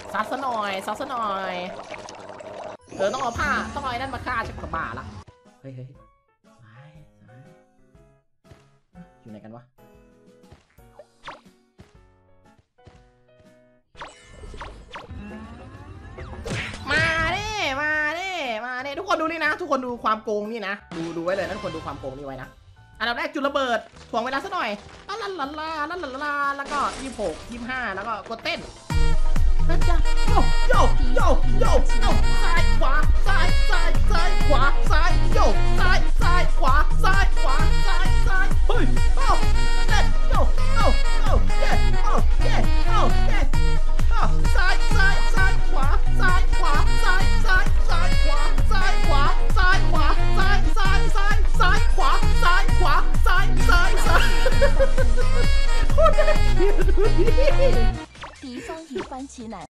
ซัดซะหน่อยซัดซะหน่อยต้องเอาผ้าต้องเอาไอ้นั่นมาฆ่าฉันกับบ้าละเฮ้ยอยู่ไหนกันวะมาดิทุกคนดูนี่นะทุกคนดูความโกงนี่นะดูไว้เลยนะทุกคนดูความโกงนี่ไว้นะอันดับแรกจุดระเบิดถ่วงเวลาซะหน่อยลาลาลาลาลาลาลาแล้วก็26 25แล้วก็กดเต้นนะจ๊ะโยซ้ายขวาซ้ายขวาซ้ายโยซ้ายขวาซ้ายเฮ้ยเต้นโยเย้ซ้ายขวาซ้ายขวาซ้ายขวาซ้ายขวาซ้ายขวาโคตรน่าเกลียดดูดิ敌方已翻起奶。